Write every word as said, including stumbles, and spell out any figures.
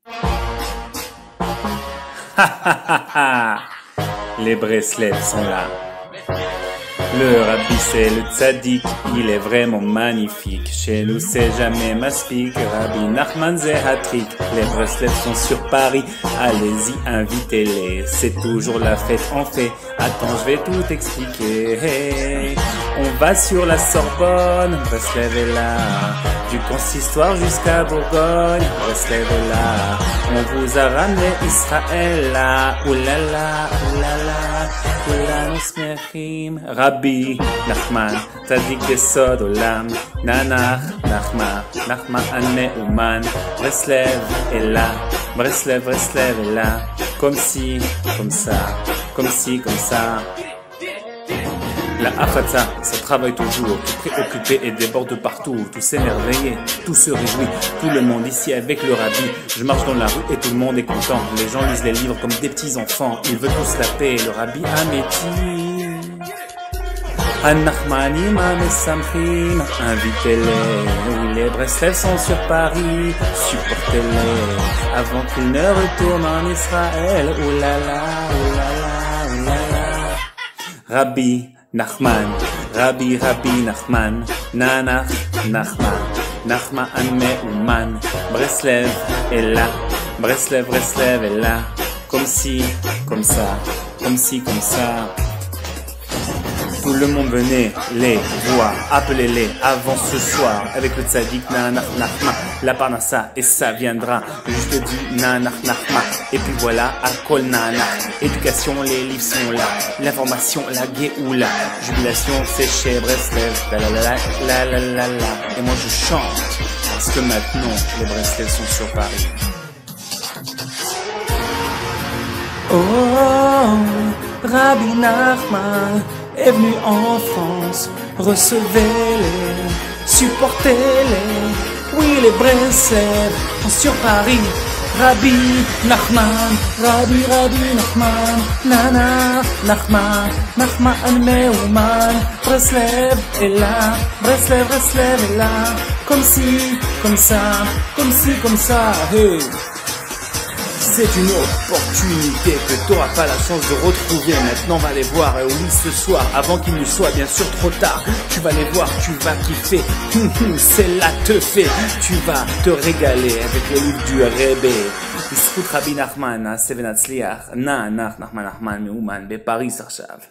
Les Breslev sont là. Le Rabbi c'est le tzaddik, il est vraiment magnifique. Chez nous c'est jamais maspik, Rabbi Nachman c'est hatrik. Les Breslev sont sur Paris, allez-y invitez-les. C'est toujours la fête en fait, attends je vais tout expliquer. Hey, on va sur la Sorbonne, Breslev est là. Du consistoire jusqu'à Bourgogne, Breslev est là. On vous a ramené Israël là, oulala, oulala, oulala, smechim. Rabbi Nachman, tzaddik yesod olam, Nanach, Nachma, Nachma Anne Ouman, Breslev est là, Breslev, Breslev est là, comme si, comme ça, comme si, comme ça. La Hafatza, ça travaille toujours, tout préoccupé et déborde partout, tout s'émerveiller, tout se réjouit, tout le monde ici avec le Rabbi. Je marche dans la rue et tout le monde est content, les gens lisent les livres comme des petits enfants, ils veulent tous la paix, le Rabbi Améti. Anachmanim Amesamchim, invitez-les, oui les Breslev sont sur Paris, supportez-les, avant qu'ils ne retournent en Israël, oulala, oulala, oulala. Rabbi Nachman, Rabbi Rabbi Nachman, Nanach, Nachma, Nachma Anme Ouman, Breslev est là, Breslev, Breslev est là, comme si, comme ça, comme si, comme ça. Tout le monde venait les voir, appelez-les avant ce soir, avec le tzaddik Nanach Nachma, la parnassa et ça viendra, je te dis Nanach Nachma, et puis voilà, Akol Nanach, éducation, les livres sont là, l'information, la Géoula, jubilation, c'est chez Breslev, la la la la la la la, et moi je chante, parce que maintenant les Breslev sont sur Paris. Oh, Rabbi Nachman est venu en France, recevez-les, supportez-les, oui les Breslev sont sur Paris. Rabbi Nachman, Rabbi Rabbi Nachman, Nana Nachman, Nachman Anme Ouman, Breslev est là, Breslev, Breslev est là, comme si, comme ça, comme si, comme ça, hey. C'est une opportunité que tu n'auras pas la chance de retrouver. Maintenant, va les voir, euh, oui, ce soir, avant qu'il ne soit bien sûr trop tard. Tu vas les voir, tu vas kiffer. C'est la teufée. Tu vas te régaler avec le livre du Rebbe. B'zchut Rabbi Nachman, Seven Hatzliach, Nanach Nachman Nachman Meuman, Beparis עכשיו.